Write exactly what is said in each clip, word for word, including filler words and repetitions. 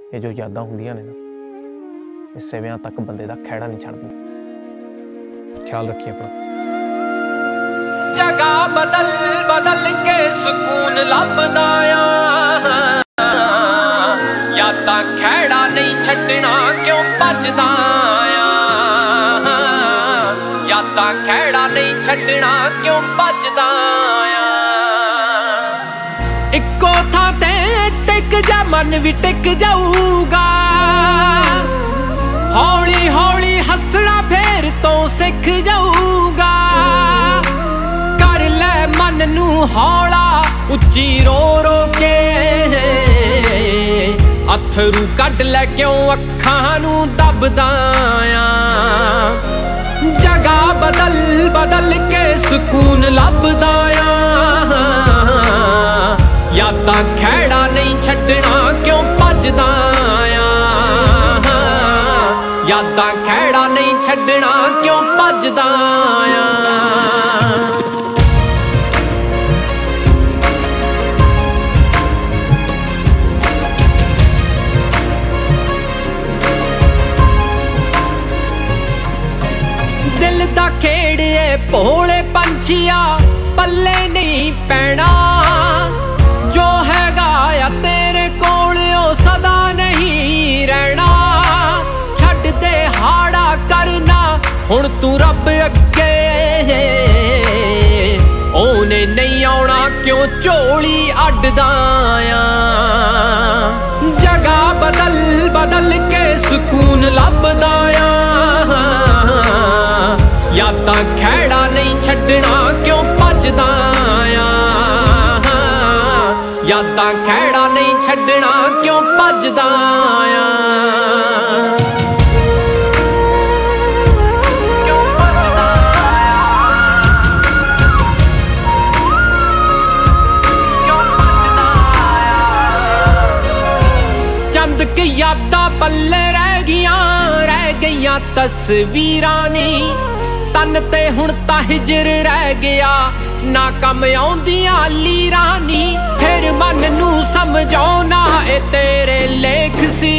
ये जो यादां हुंदियां ने ना, ये सिवियां तक बंदे दा खैड़ा नहीं छड्डदी। ख्याल रखिए अपना। जगह बदल बदल के सुकून लभदा आ, यादां खैड़ा नहीं छड्डना क्यों भजदा आ, यादां खैड़ा नहीं छड्डना क्यों भजदा आ। इक्को थां ते टिक जा मन भी टिक जाऊगा, हौली हौली हसना फेर तो सिख जाऊगा। कर ले मन नू हौला उच्ची रो रो के, अथरू कढ ले क्यों अखां नू दबदा आ। जगह बदल बदल के सुकून लभदा आ, यादां खैड़ा नहीं छड्डना क्यों भजदा आ। यादां खैड़ा नहीं छड्डना क्यों भजदा आ। दिल दा खेड़े भोले पंछिया पल्ले नहीं पैना, जो हैगा या तेरे कोल ओ सदा नहीं रहना। छड्ड दे हाड़ा करना हुण तू रब अगे, ओने नहीं आउणा क्यों झोली अड्डदा आ। जगह बदल बदल के सुकून लभदा आ, यादां खैड़ा नहीं छड्डना क्यों भजदा आ। यादां खैड़ा नहीं छड्डना क्यों भजदा आ। चंद के यादां पल्ले रह गईयां, रह गईयां तस्वीरां नी। तन ते हुण तां हिजर रह गया, ना कम आउंदियां लीरां नी। फिर मन नू समझौना ए तेरे लेख सी,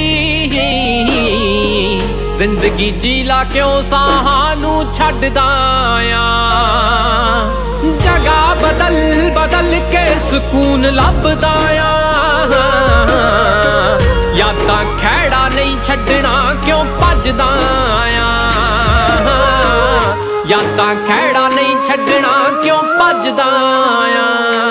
जिंदगी जीला क्यों साहां नू छड्डदा आ। जगह बदल बदल के सुकून लभदा आ, यादां खैड़ा नहीं छड्डना क्यों भजदा आ। यादां खैड़ा नहीं छड्डना क्यों भजदा आ।